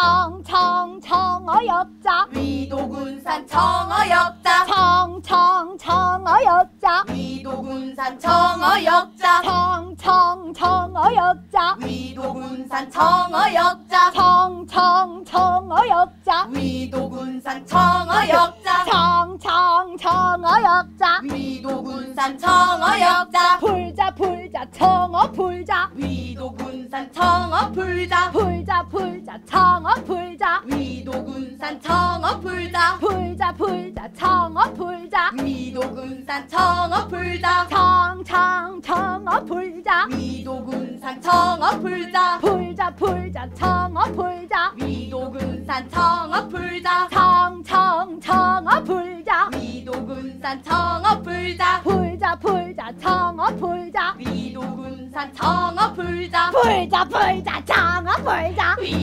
청어역자 위도군산 청어역자 청어역자 위도군산 청어역자 청어역자 위도군산 청어역자 청어역자 위도군산 청어역자 청어역자 위도군산 청어역자 풀자 청어 풀자 위도군산 청어 풀자 풀자 청어 풀자 위도군산 청어 풀자 풀자 청어 풀자 위도군산 청어 풀자 청어 풀자 위도군산 청어 풀자 풀자 청어 풀자 위도군산 청어 풀자 청어 풀자 위도군산 청어 풀자 풀자 청어 풀자 위도군산 청어 풀자 풀자 청어 풀자